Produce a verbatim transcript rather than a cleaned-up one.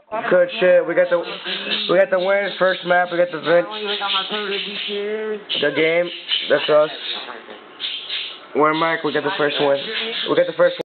Good shit. We got the we got the win. First map. We got the vent. The game. That's us. We're Mike. We got the first one. We got the first one.